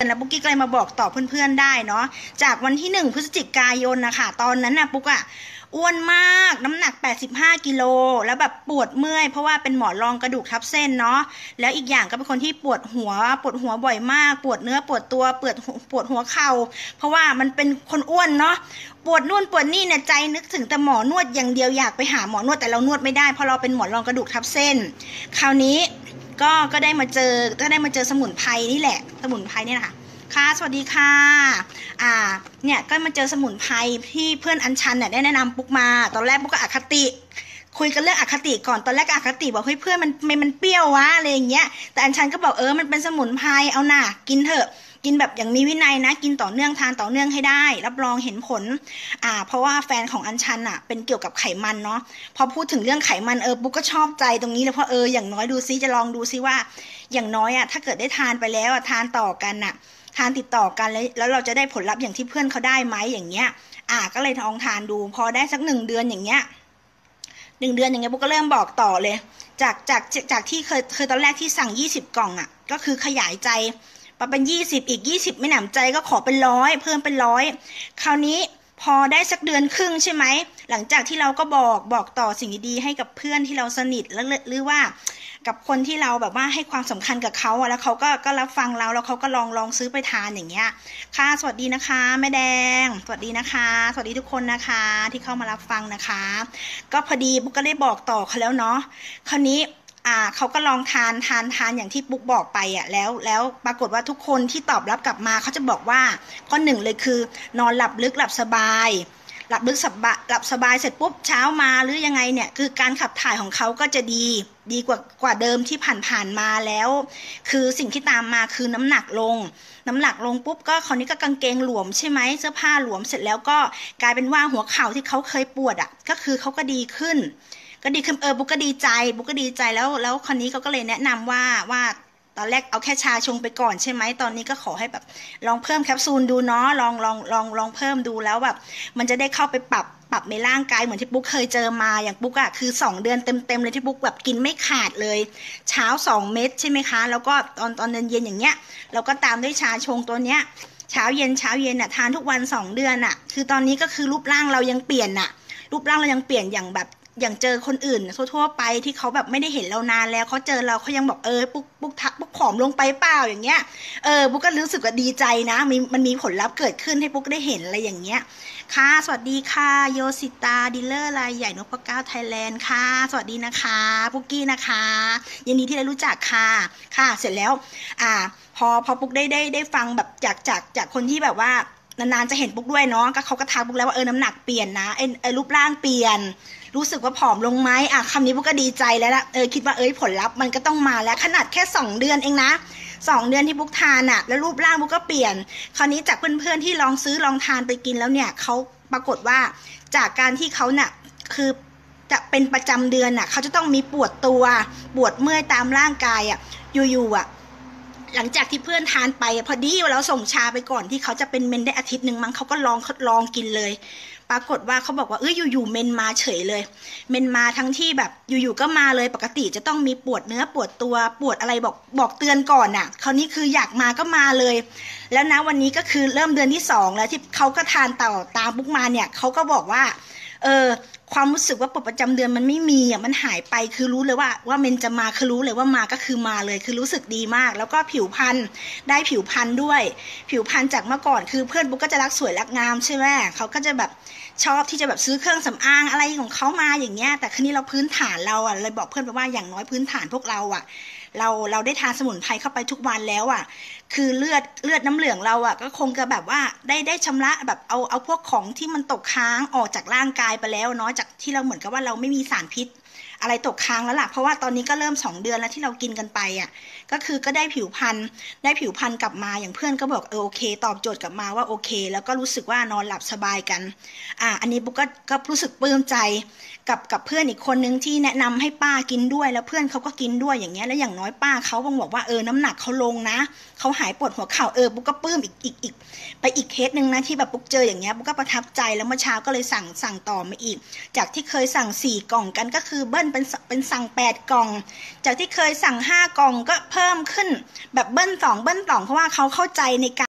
แล้วปุ๊กกี้ก็เลยมาบอกต่อเพื่อนๆได้เนาะจากวันที่1 พฤศจิกายนนะคะตอนนั้นน่ะปุ๊กอะอ้วนมากน้ำหนัก85 กิโลแล้วแบบปวดเมื่อยเพราะว่าเป็นหมอนรองกระดูกทับเส้นเนาะแล้วอีกอย่างก็เป็นคนที่ปวดหัวบ่อยมากปวดเนื้อปวดตัวปวดหัวเข่าเพราะว่ามันเป็นคนอ้วนเนาะปวดนู่นปวดนี่เนี่ยใจนึกถึงแต่หมอนวดอย่างเดียวอยากไปหาหมอนวดแต่เรานวดไม่ได้เพราะเราเป็นหมอนรองกระดูกทับเส้นคราวนี้ก็ได้มาเจอสมุนไพรนี่แหละสมุนไพรนี่นะคะค่ะสวัสดีค่ะเนี่ยก็มาเจอสมุนไพรที่เพื่อนอัญชันเนี่ยได้แนะนำปุ๊กมาตอนแรกปุ๊กก็อคติคุยกันเรื่องอคติก่อนตอนแรกก็อคติบอกเฮ้ยเพื่อนมันเปรี้ยววะอะไรอย่างเงี้ยแต่อัญชันก็บอกมันเป็นสมุนไพรเอาน่ะกินเถอะกินแบบอย่างมีวินัยนะกินต่อเนื่องทานต่อเนื่องให้ได้รับรองเห็นผลเพราะว่าแฟนของอัญชันเป็นเกี่ยวกับไขมันเนาะพอพูดถึงเรื่องไขมันปุ๊กก็ชอบใจตรงนี้เลยเพราะอย่างน้อยดูซิจะลองดูซิว่าอย่างน้อยถ้าเกิดได้ทานไปแล้วทานต่อกันทานติดต่อกันแล้วเราจะได้ผลลัพธ์อย่างที่เพื่อนเขาได้ไหมอย่างเงี้ยก็เลยลองทานดูพอได้สัก1 เดือนอย่างเงี้ย1 เดือนอย่างเงี้ยปุ๊กก็เริ่มบอกต่อเลยจากที่เคยตอนแรกที่สั่ง20 กล่องก็คือขยายใจมาเป็น20อีก20ไม่หนำใจก็ขอเป็น100เพิ่มเป็น100คราวนี้พอได้สักเดือนครึ่งใช่ไหมหลังจากที่เราก็บอกต่อสิ่งดีๆให้กับเพื่อนที่เราสนิทแล้วหรือว่ากับคนที่เราแบบว่าให้ความสำคัญกับเขาแล้วเขาก็รับฟังเราแล้วเขาก็ลองซื้อไปทานอย่างเงี้ยค่ะสวัสดีนะคะแม่แดงสวัสดีนะคะสวัสดีทุกคนนะคะที่เข้ามารับฟังนะคะก็พอดีปุ๊กก็ได้บอกต่อเขาแล้วเนาะคราวนี้เขาก็ลองทานอย่างที่ปุ๊กบอกไปแล้วปรากฏว่าทุกคนที่ตอบรับกลับมาเขาจะบอกว่าข้อ1เลยคือนอนหลับลึกหลับสบายหลับสบายเสร็จปุ๊บเช้ามาหรือยังไงเนี่ยคือการขับถ่ายของเขาก็จะดีกว่าเดิมที่ผ่านมาแล้วคือสิ่งที่ตามมาคือน้ำหนักลงปุ๊บก็คราวนี้ก็กางเกงหลวมใช่ไหมเสื้อผ้าหลวมเสร็จแล้วก็กลายเป็นว่าหัวเข่าที่เขาเคยปวดก็คือเขาก็ดีขึ้นบุ๊กก็ดีใจแล้วคนนี้เขาก็เลยแนะนำว่าตอนแรกเอาแค่ชาชงไปก่อนใช่ไหมตอนนี้ก็ขอให้แบบลองเพิ่มแคปซูลดูเนาะลองเพิ่มดูแล้วแบบมันจะได้เข้าไปปรับในร่างกายเหมือนที่ปุ๊กเคยเจอมาอย่างปุ๊กคือ2 เดือนเต็มเลยที่ปุ๊กแบบกินไม่ขาดเลยเช้า2 เม็ดใช่ไหมคะแล้วก็ตอนเย็นอย่างเงี้ยเราก็ตามด้วยชาชงตัวเนี้ยเช้าเย็นทานทุกวัน2 เดือนคือตอนนี้ก็คือรูปร่างเรายังเปลี่ยนอย่างแบบอย่างเจอคนอื่นทั่วไปที่เขาแบบไม่ได้เห็นเรานานแล้วเขาเจอเราเขายังบอกปุ๊กผอมลงไปเปล่าอย่างเงี้ยปุ๊กก็รู้สึกว่าดีใจนะมันมีผลลัพธ์เกิดขึ้นให้ปุ๊กได้เห็นอะไรอย่างเงี้ยค่ะสวัสดีค่ะโยสิตาดีลเลอร์รายใหญ่นพเก้าไทยแลนด์ค่ะสวัสดีนะคะปุ๊กกี้นะคะยินดีที่ได้รู้จักค่ะเสร็จแล้วพอปุ๊กได้ฟังแบบจากคนที่แบบว่านานๆจะเห็นปุ๊กด้วยเนาะก็เขาก็ทักปุ๊กแล้วว่าน้ำหนักเปลี่ยนนะรูปร่างเปลี่ยนรู้สึกว่าผอมลงไหมคำนี้ปุ๊กก็ดีใจแล้วละคิดว่าผลลัพธ์มันก็ต้องมาแล้วขนาดแค่2 เดือนเองนะ2 เดือนที่ปุ๊กทานแล้วรูปร่างปุ๊กก็เปลี่ยนคราวนี้จากเพื่อนๆที่ลองซื้อลองทานไปกินแล้วเนี่ยเขาปรากฏว่าจากการที่เขาเนี่ยคือจะเป็นประจำเดือนเขาจะต้องมีปวดตัวปวดเมื่อยตามร่างกายอยู่หลังจากที่เพื่อนทานไปพอดีเราส่งชาไปก่อนที่เขาจะเป็นเมนได้อาทิตย์หนึ่งมั้งเขาก็ลองกินเลยปรากฏว่าเขาบอกว่าอยู่เมนมาเฉยเลยเมนมาทั้งที่แบบอยู่ก็มาเลยปกติจะต้องมีปวดเนื้อปวดตัวปวดอะไรบอกเตือนก่อนคราวนี้คืออยากมาก็มาเลยแล้วนะวันนี้ก็คือเริ่มเดือนที่2แล้วที่เขาก็ทานต่อตามปุ๊กมาเนี่ยเขาก็บอกว่าความรู้สึกว่าปวดประจำเดือนมันไม่มีมันหายไปคือรู้เลยว่าเมนจะมาคือรู้เลยว่ามาก็คือมาเลยคือรู้สึกดีมากแล้วก็ผิวพรรณได้ผิวพรรณด้วยผิวพรรณจากเมื่อก่อนคือเพื่อนปุ๊กก็จะรักสวยรักงามใช่ไหมเขาก็จะแบบชอบที่จะแบบซื้อเครื่องสำอางอะไรของเขามาอย่างเงี้ยแต่คืนนี้เราพื้นฐานเราเลยบอกเพื่อนไปว่าอย่างน้อยพื้นฐานพวกเราเราได้ทานสมุนไพรเข้าไปทุกวันแล้วคือเลือดน้ำเหลืองเราก็คงจะแบบว่าได้ชำระแบบเอาพวกของที่มันตกค้างออกจากร่างกายไปแล้วเนาะจากที่เราเหมือนกับว่าเราไม่มีสารพิษอะไรตกค้างแล้วล่ะเพราะว่าตอนนี้ก็เริ่ม2 เดือนแล้วที่เรากินกันไปก็คือก็ได้ผิวพรรณกลับมาอย่างเพื่อนก็บอกโอเคตอบโจทย์กลับมาว่าโอเคแล้วก็รู้สึกว่านอนหลับสบายกันอันนี้ปุ๊กก็รู้สึกปลื้มใจกับเพื่อนอีกคนนึงที่แนะนำให้ป้ากินด้วยแล้วเพื่อนเขาก็กินด้วยอย่างเงี้ยแล้วอย่างน้อยป้าเขาบอกว่าน้ำหนักเขาลงนะเขาหายปวดหัวเข่าปุ๊กก็ปลื้มอีกไปอีกเคสนึงนะที่แบบปุ๊กเจออย่างเงี้ยปุ๊กก็ประทับใจแล้วเมื่อเช้าก็เลยสั่งต่อมาอีกจากที่เคยสั่ง4 กล่องกันก็คือคือเบิ้ลเป็นสั่ง8 กล่องจากที่เคยสั่ง5 กล่องก็เพิ่มขึ้นแบบเบิ้ล2เพราะว่าเขาเข้าใจในการ